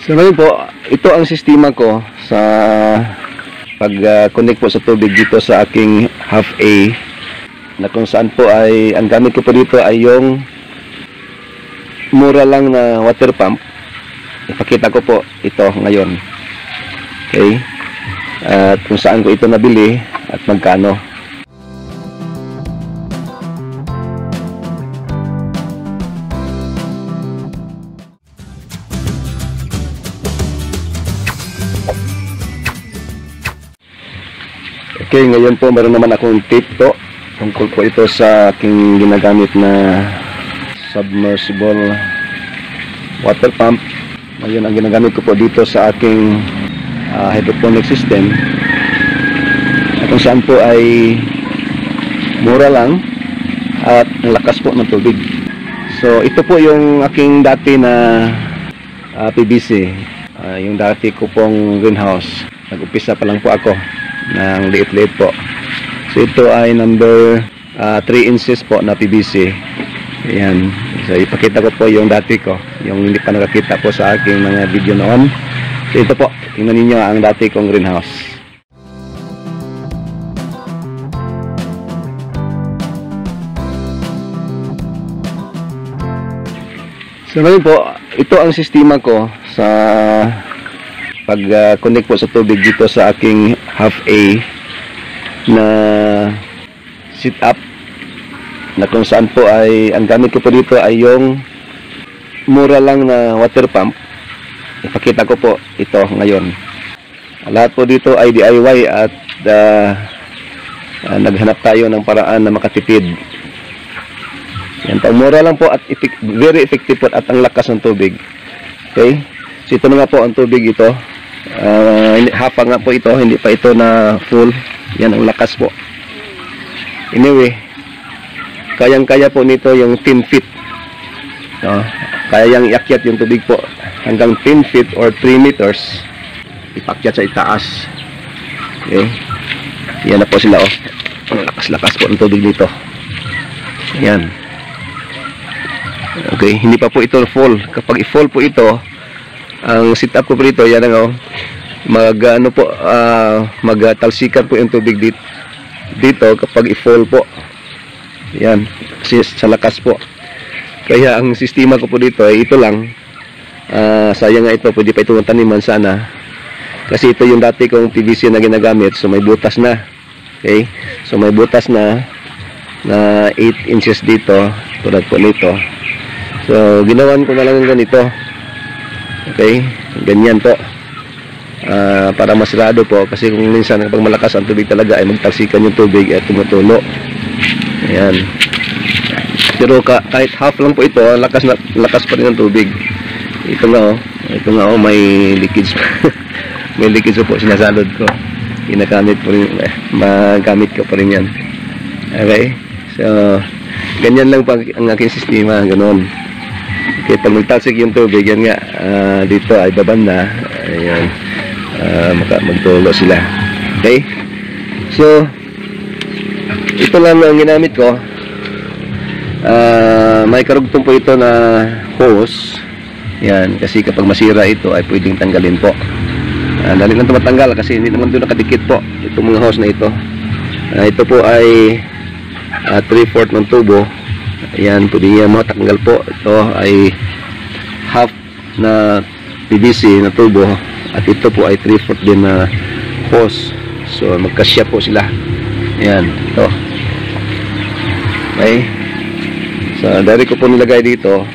So ngayon po, ito ang sistema ko sa pag-connect po sa tubig dito sa aking half A, na kung saan po ay ang gamit ko po dito ay yung mura lang na water pump. Ipakita ko po ito ngayon. Okay? At kung saan ko ito nabili at magkano. Okay, ngayon po meron naman akong tip po tungkol po ito sa aking ginagamit na submersible water pump. Ngayon ang ginagamit ko po dito sa aking hydroponic system, at kung saan po ay mura lang at ang lakas po ng tubig. So ito po yung aking dati na PVC, yung dati ko pong greenhouse. Nag-upisa pa lang po ako ng liit-liit po. So ito ay number 3 inches po na PVC. Ayan. So ipakita ko po yung dati ko, yung hindi pa nakakita po sa aking mga video noon. So ito po, tingnan ninyo ang dati kong greenhouse. So ngayon po, ito ang sistema ko sa pag-connect po sa tubig dito sa aking half A na sit up, na kung saan po ay ang gamit ko po dito ay yung mura lang na water pump. Ipakita ko po ito ngayon. Lahat po dito ay DIY at naghanap tayo ng paraan na makatipid. Yan po, mura lang po at very effective po at ang lakas ng tubig. Okay? So ito na nga po ang tubig ito. Hapa nga po ito, hindi pa ito na full. Yan ang lakas po. Anyway, kayang-kaya po nito yung 10 feet. Kaya yang iakyat yung tubig po hanggang 10 feet or 3 meters. Ipakyat sa itaas. Okay. Yan na po sila, oh. Ang lakas-lakas po ng tubig dito. Yan. Okay, hindi pa po ito full. Kapag i-full po ito, ang setup ko po dito, yan ang magtalsikan po yung tubig dito kapag i-full po. Yan, kasi sa lakas po. Kaya ang sistema ko po dito ay ito lang. Sayang nga ito, pwede pa itong taniman sana. Kasi ito yung dati kong PVC na ginagamit, so may butas na. Okay, so may butas na 8 inches dito, tulad po nito. So ginawan ko na lang ganito. Okay, ganyan po, para masirado po, kasi kung minsan kapag malakas ang tubig talaga ay magtalsikan yung tubig at tumutulo. Ayan. Pero kahit half lang po ito, lakas pa rin ang tubig. Ito nga oh, may leakage. May leakage po, sinasalod ko. Ginagamit po rin, magamit ko pa rin yan. Okay, so ganyan lang pa ang aking sistema, ganoon. Okay, pag magtalsik yung tubig, yan nga, dito ay babanda. Ayan, magtulo sila. Okay, so ito lang ang ginamit ko. May karugtong po ito na hose. Yan, kasi kapag masira ito ay pwedeng tanggalin po. Dali lang ito matanggal kasi hindi naman ito nakadikit po, itong mga hose na ito. Ito po ay 3/4 ng tubo. Ayan, pwede niya matanggal po. Ito ay half na PVC na tubo at ito po ay 3/4 din na hose. So magkasya po sila. Ayan, ito. Okay, so direct ko po nilagay dito.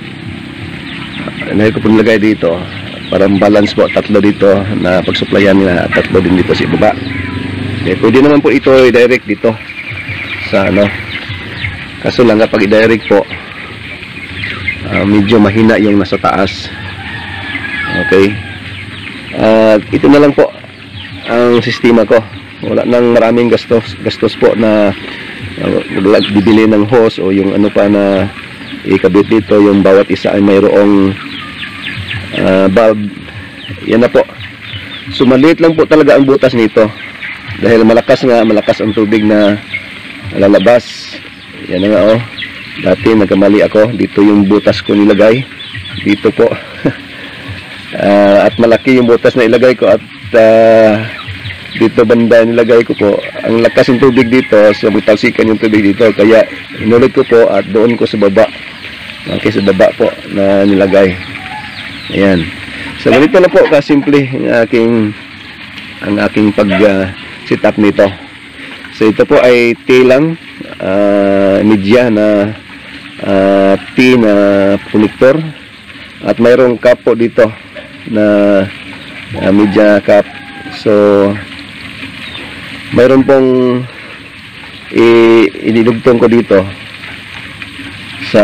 Para balance po, tatlo dito na pagsuplayan nila at tatlo din dito sa ibaba. Okay, pwede naman po ito i-direct dito sa kaso lang kapag i-direct po, medyo mahina yung nasa taas. Okay, ito na lang po ang sistema ko. Wala nang maraming gastos po na bibili ng hose o yung ano pa na ikabit dito. Yung bawat isa ay mayroong bulb. Yan na po. So maliit lang po talaga ang butas nito dahil malakas ang tubig na lalabas. Yan na nga, oh. Dati nagkamali ako, dito yung butas ko nilagay dito po. at malaki yung butas na ilagay ko, at dito banda nilagay ko po. Ang lakas ng tubig dito, so butalsikan yung tubig dito, kaya inulit ko po at doon ko sa baba, okay, sa baba po na nilagay. Ayan, so ganito na po kasimple ang aking pag set up nito. So ito po ay T lang, media na T na connector, at mayroong cap po dito na media cap. So mayroon pong ididugtong ko dito sa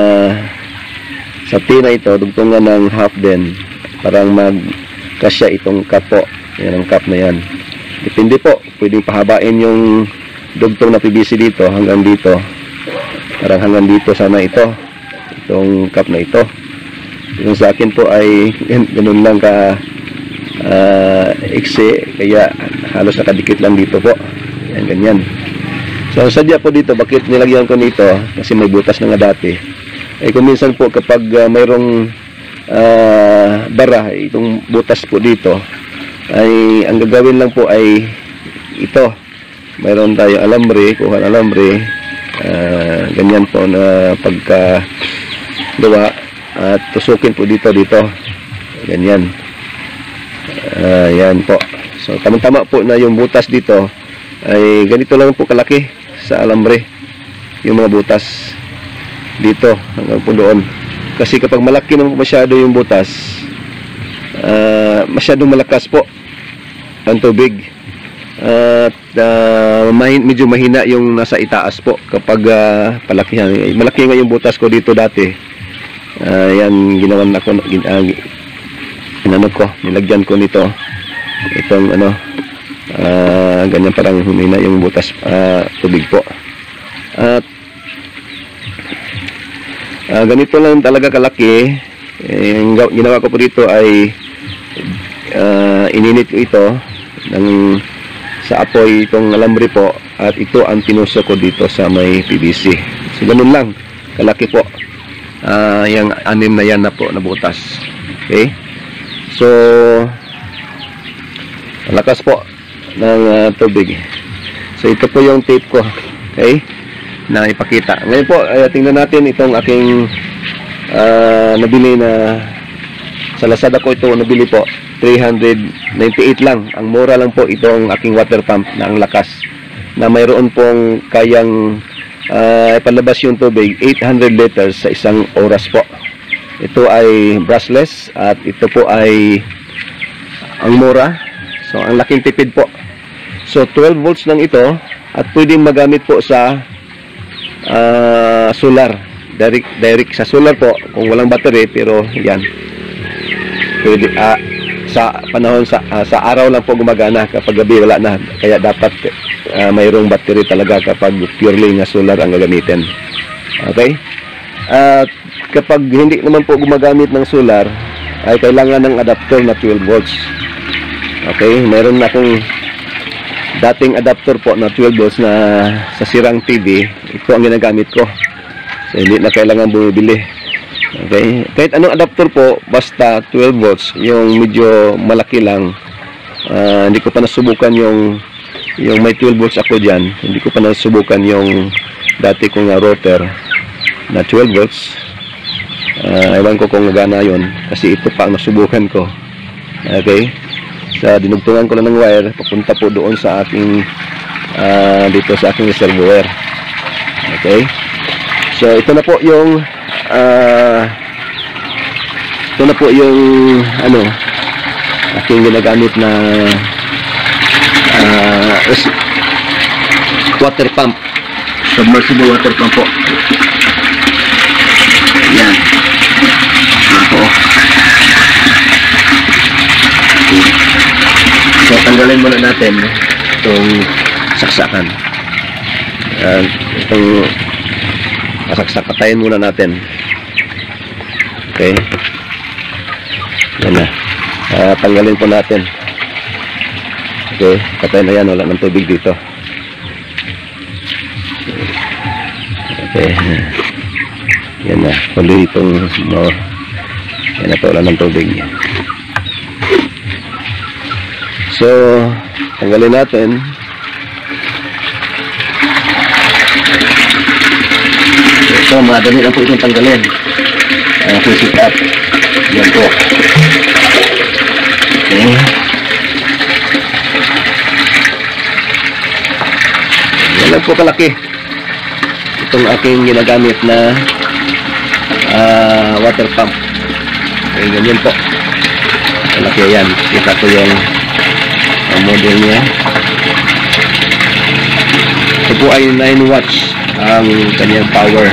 T na ito, dugtungan ng half din, parang magkasya itong cap po. Yan ang cap na yan. Depende po, pwedeng pahabain yung dugtong na PVC dito hanggang dito, parang hanggang dito sana itong cap na ito. Yung sa akin po ay ganun lang ka iksi, kaya halos nakadikit lang dito po. Yan, ganyan. So sadya po dito, bakit nilagyan ko nito, kasi may butas na nga dati. Kung minsan po kapag mayroong bara, itong butas po dito, ay ang gagawin lang po ay ito, mayroon tayong alambre, kuha ng alambre, ganyan po na pagka gawa, at tusukin po dito, ganyan. Yan po. So tamang-tama po na yung butas dito ay ganito lang po kalaki sa alambre, yung mga butas dito hanggang po doon. Kasi kapag malaki naman masyado yung butas, masyadong malakas po ang tubig, at medyo mahina yung nasa itaas po kapag palakihan. Malaki nga yung butas ko dito dati. Yan, ginawan ako, nilagyan ko nito itong ganyan, parang humina yung butas tubig po. At ganito lang talaga kalaki. Yung ginawa ko po dito ay ininit ko ito sa apoy, itong alambre po, at ito ang tinusok ko dito sa may PVC. So ganun lang kalaki po yung anim na yan na po na butas. Okay, so lakas po ng tubig. So ito po yung tape ko, okay, na ipakita. Ngayon po tingnan natin itong aking nabili na sa Lazada ko. Ito nabili po 398 lang. Ang mura lang po itong aking water pump na ang lakas, na mayroon pong kayang ipalabas yung tubig 800 liters sa isang oras po. Ito ay brushless, at ito po ay ang mura. So ang laking tipid po. So 12 volts lang ito, at pwedeng magamit po sa solar, direct sa solar po kung walang battery. Pero yan, pwede sa panahon sa araw lang po gumagana, kapag gabi wala na. Kaya dapat mayroong battery talaga kapag purely nga solar ang gagamitin. Okay, at kapag hindi naman po gumagamit ng solar, ay kailangan ng adapter na 12 volts. Okay, meron na akong dating adapter po na 12 volts na sa sirang TV. Ito ang ginagamit ko, so hindi na kailangan bumibili. Okay, kahit anong adapter po, basta 12 volts, yung medyo malaki lang. Hindi ko pa nasubukan yung may 12 volts ako dyan. Hindi ko pa nasubukan yung dati kong router na 12 volts. Ewan ko kung gana yun, kasi ito pa ang nasubukan ko. Okay, sa dinugtungan ko lang ng wire papunta po doon sa aking dito sa aking reservoir. Okay, so ito na po yung aking ginagamit na water pump, submersible water pump po. Yan po. So tanggalin muna natin itong saksakan. Itong saksak, patayin muna natin. Okay, yan na. Tanggalin po natin. Okay, patayin na yan, wala ng tubig dito. Okay, yan na, huli itong yan na po, wala ng tubig. So, tanggalin natin. So, madali lang po itong tanggalin. Sit up. Yan po. Okay. Yan lang po kalaki. Itong aking ginagamit na water pump. Okay, ganyan po. Kalaki yan. Kita ko yung model niya. Ito po ay 9 watts ang kanyang power.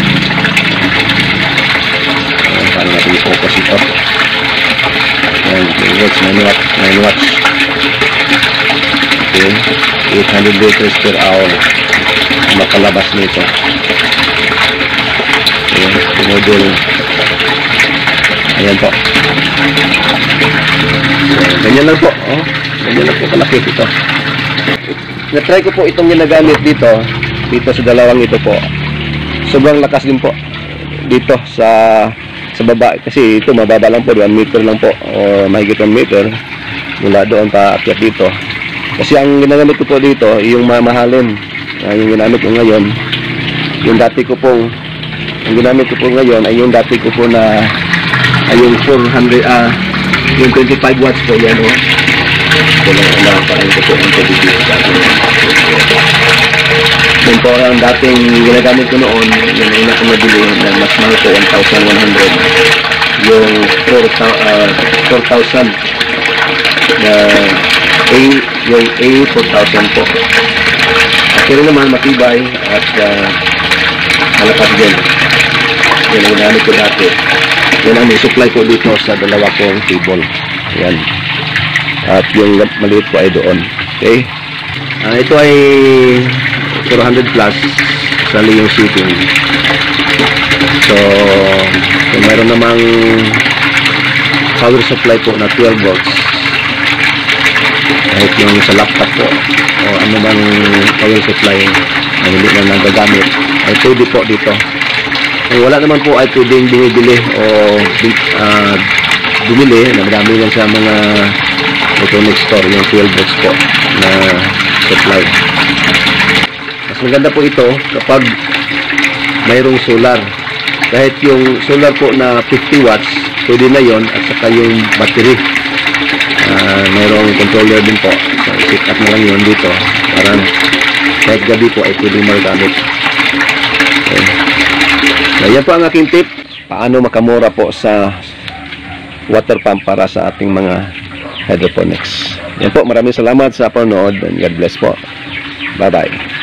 Paano natin i-focus ito? Ayan, okay, watts, 9 watts. Okay, 800 liters per hour makalabas nito. Okay, model. Ayan po. So, ganyan lang po. Oh, ganyan lang po kalaki ito. Na-try ko po itong ginagamit dito sa dalawang ito po. Sobrang lakas din po dito sa baba, kasi ito mababa lang po, 1 meter lang po o mahigit 1 meter mula doon pa akyat dito. Kasi ang ginagamit ko po dito yung mamahalin, yung ginamit ko ngayon, yung dati ko pong ang ginamit ko po ngayon ay yung dati ko po na ay yung 400 yung 25 watts po yan. Parang ito po ang tubig dito sa akin. Yun po ang dating ginagamit ko noon, yung una ko nabili na mas mahal po, 1,100. Yung 4,000 na yung A4000 po. Pero naman matibay at malakas din. Yan ang ginamit ko dati. Yan ang supply ko dito sa dalawa kong table. Yan. At yung maliit ko ay doon. Okay. Ito ay 400 plus sali yung shipping. So, kung mayroon namang power supply po na 12 volts, kahit yung sa laptop po o ano bang power supply na hindi na nagagamit, ay pwede po dito. Kung wala naman po ay pwedeng bumibili o bumili, nagdami lang sa mga electronic store yung 12 volts po na supply. Mas maganda po ito kapag mayroong solar. Kahit yung solar po na 50 watts, pwede na yon, at saka yung battery. Mayroong controller din po. So, set up na lang yun dito. Parang kahit gabi po ay pwede magamit. Okay. So, yan po ang aking tip. Paano makamura po sa water pump para sa ating mga hydroponics. Yan po, maraming salamat sa panonood and God bless po. Bye-bye.